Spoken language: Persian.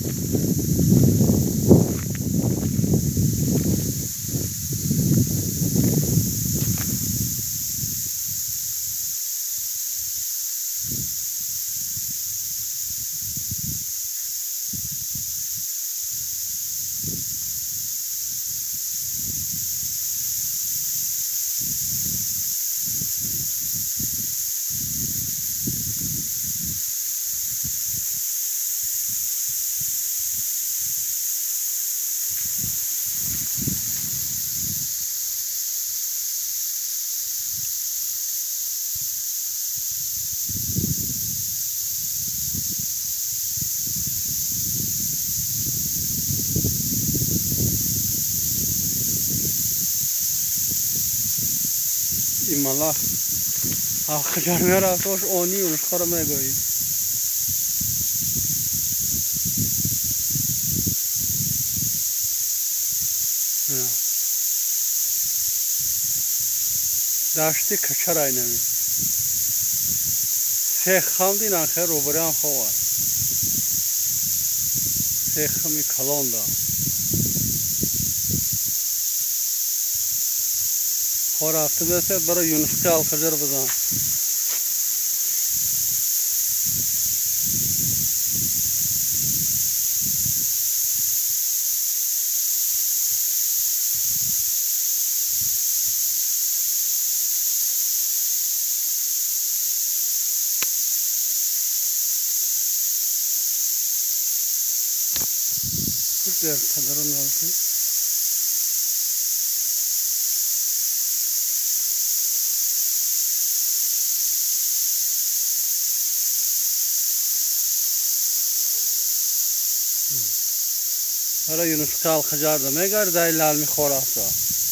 این ملاخ خجر میرفتش آنی اونش خورا میگویی داشتی کچرای نمی سه خمدین آخر رو بریم خواه سه خمی کلان دا خور هفته بسید برای یونسکال خجر بزن در پدر نالتی برای یونسکال خجر دا میگرد دای لال میخور هفته